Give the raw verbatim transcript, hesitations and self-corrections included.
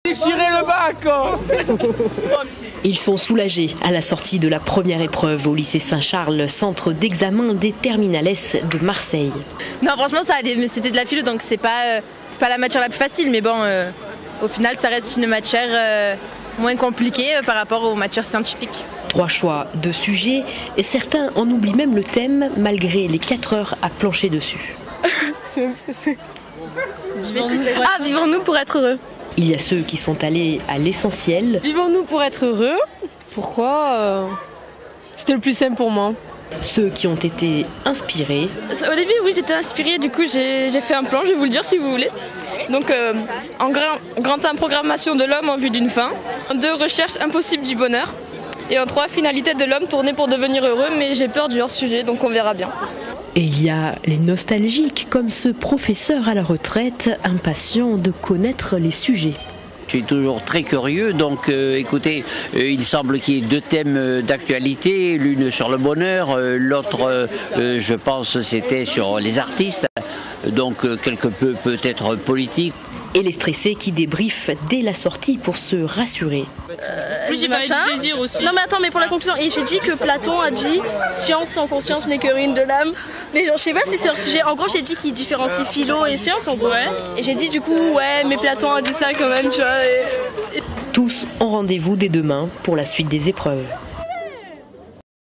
Déchirez le bac. Ils sont soulagés à la sortie de la première épreuve au lycée Saint-Charles, centre d'examen des terminales de Marseille. Non, franchement, ça allait, mais c'était de la philo, donc c'est pas, euh, c'est pas la matière la plus facile, mais bon, euh, au final, ça reste une matière euh, moins compliquée euh, par rapport aux matières scientifiques. Trois choix de sujets et certains en oublient même le thème malgré les quatre heures à plancher dessus. Ah, vivons-nous pour être heureux. Il y a ceux qui sont allés à l'essentiel. Vivons-nous pour être heureux. Pourquoi euh... C'était le plus simple pour moi. Ceux qui ont été inspirés. Au début, oui, j'étais inspirée, du coup j'ai fait un plan, je vais vous le dire si vous voulez. Donc, euh, en grand, grand un, programmation de l'homme en vue d'une fin. En deux, recherche impossible du bonheur. Et en trois, finalité de l'homme tournée pour devenir heureux, mais j'ai peur du hors-sujet, donc on verra bien. Et il y a les nostalgiques, comme ce professeur à la retraite, impatient de connaître les sujets. Je suis toujours très curieux, donc euh, écoutez, euh, il semble qu'il y ait deux thèmes d'actualité, l'une sur le bonheur, euh, l'autre, euh, je pense, c'était sur les artistes, donc euh, quelque peu peut-être politique. Et les stressés qui débriefent dès la sortie pour se rassurer. Euh, oui, j'ai parlé du désir aussi. Non mais attends, mais pour la conclusion, et j'ai dit que Platon a dit « Science sans conscience n'est que ruine de l'âme ». Mais genre, je sais pas si c'est un sujet, en gros j'ai dit qu'il différencie philo et science en gros. Ouais. Et j'ai dit du coup, ouais, mais Platon a dit ça quand même, tu vois. Et... Tous ont rendez-vous dès demain pour la suite des épreuves.